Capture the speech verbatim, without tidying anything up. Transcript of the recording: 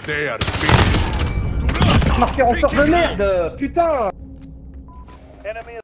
They are finished. Marqueur en sorte de merde. Putain.